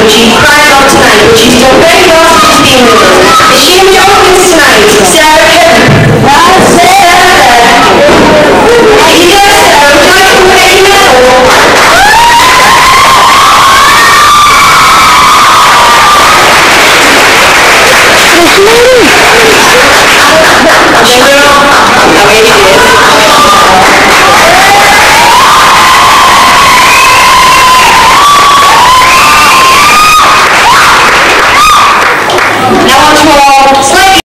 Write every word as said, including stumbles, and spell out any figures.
but she cried out tonight, but she's still very awesome to be with us. Is she in the audience tonight? Sarah Kevin. Well, Sarah. Are you there, Sarah? Would you like to play a medal? Hello, how are you?